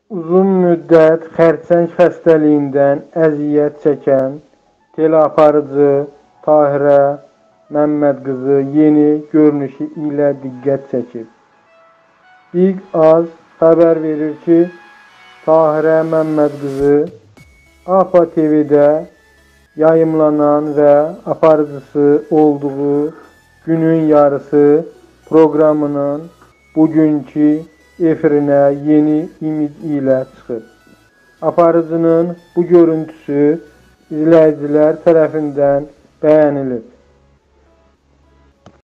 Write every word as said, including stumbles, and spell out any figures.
Uzun müddət xərçəng xəstəliyindən əziyyət çəkən teleaparıcı Tahirə Məmmədqızı yeni görünüşü ilə diqqət çəkib. Big Az xəbər verir ki, Tahirə Məmmədqızı APA T V-də yayımlanan və aparıcısı olduğu Günün Yarısı proqramının bugünkü efirinə yeni imic ilə çıxıb. Aparıcının bu görüntüsü izləyicilər tərəfindən bəyənilib.